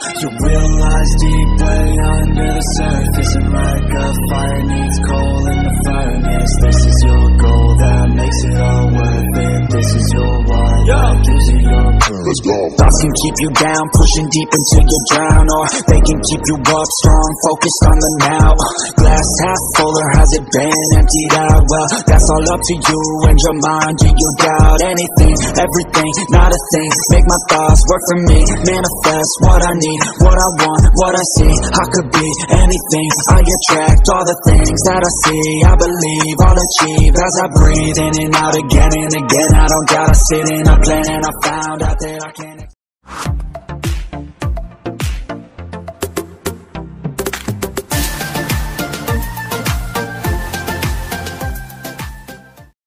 You realize deep way under the surface, and like a fire needs coal in the furnace. This is your goal that makes it all worth it. This is your why, that gives you your purpose. Let's go. Thoughts can keep you down, pushing deep until you drown, or they can keep you up strong, focused on the now. Glass half full, or has it been emptied out? Well, that's all up to you and your mind. Do you doubt anything, everything, not a thing? Make my thoughts work for me, manifest what I need, what I want, what I see. I could be anything, I attract all the things that I see. I believe I'll achieve as I breathe in and out again and again. I don't doubt, I sit in, I plan, and I found out that I can't